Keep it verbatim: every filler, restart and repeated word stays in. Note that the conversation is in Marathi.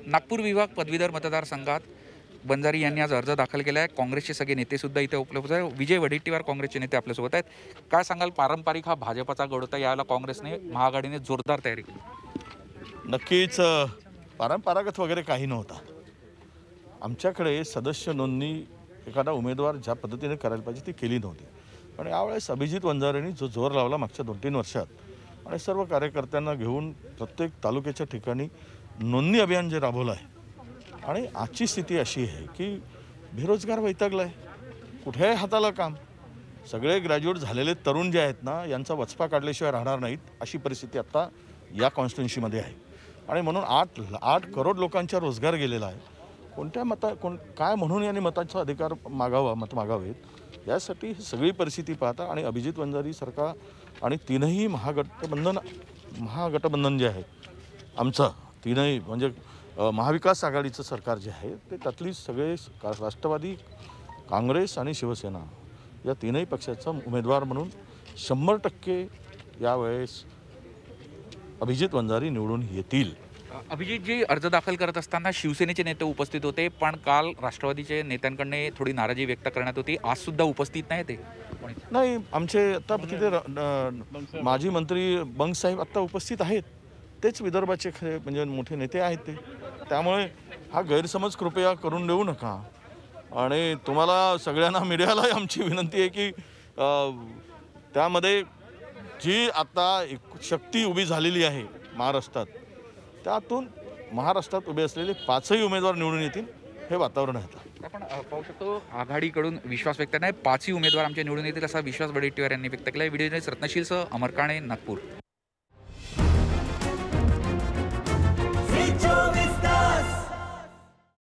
नागपूर विभाग पदवीधर मतदारसंघात बंजारी यांनी आज अर्ज दाखल केला आहे। काँग्रेसचे सगळे नेते सुद्धा इथे उपलब्ध आहेत। विजय वडेट्टीवार काँग्रेसचे नेते आपल्यासोबत आहेत। काय सांगाल, पारंपरिक हा भाजपचा गड होता, यावेळेला काँग्रेसने महाआघाडीने जोरदार तयारी केली? नक्कीच पारंपरागत वगैरे काही नव्हता। आमच्याकडे सदस्य नोंदणी एखादा उमेदवार ज्या पद्धतीने करायला पाहिजे ती केली नव्हती। पण यावेळेस अभिजित वंजारेंनी जो जोर लावला मागच्या दोन तीन वर्षात आणि सर्व कार्यकर्त्यांना घेऊन प्रत्येक तालुक्याच्या ठिकाणी नोंदणी अभियान जे राबवलं आहे आणि आजची स्थिती अशी आहे की बेरोजगार वैतागला आहे, कुठेही हाताला काम, सगळे ग्रॅज्युएट झालेले तरुण जे आहेत ना यांचा वचपा काढल्याशिवाय राहणार नाहीत अशी परिस्थिती आता या कॉन्स्टिट्युन्सीमध्ये आहे। आणि म्हणून आठ आठ करोड लोकांचा रोजगार गेलेला आहे। कोणत्या मता कोण काय म्हणून यांनी मताचा अधिकार मागावा मत मागावेत यासाठी ही सगळी परिस्थिती पाहता आणि अभिजित वंजारी सरकार आणि तीनही महागठबंधन महागठबंधन जे आहे आमचं तीनही म्हणजे महाविकास आघाडीचं सरकार जे आहे ते त्यातली सगळे राष्ट्रवादी, काँग्रेस आणि शिवसेना या तीनही पक्षाचा उमेदवार म्हणून शंभर टक्के यावेळेस अभिजित वंजारी निवडून येतील। अभिजित जी अर्ज दाखल करत असताना शिवसेनेचे नेते उपस्थित होते, पण काल राष्ट्रवादीचे नेत्यांकडून थोडी नाराजी व्यक्त करण्यात होती। आज सुद्धा उपस्थित नाही ते? नाही, आमचे आता तिथे माजी मंत्री बंग साहेब आत्ता उपस्थित आहेत, तेच विदर्भाचे खरे म्हणजे मोठे नेते आहेत ते। त्यामुळे हा गैरसमज कृपया करून देऊ नका। आणि तुम्हाला सगळ्यांना मीडियाला आमची विनंती आहे की त्यामध्ये जी आता एक शक्ती उभी झालेली आहे महाराष्ट्रात, त्यातून महाराष्ट्रात उभे असलेले पाचही उमेदवार निवडून येतील हे वातावरण आहे। आपण पाहू शकतो आघाडीकडून विश्वास व्यक्त नाही, पाचही उमेदवार आमचे निवडून येतील असा विश्वास वडेट्टीवार यांनी व्यक्त केला आहे। व्हिडिओ रत्नशीलसह अमर काणे, नागपूर।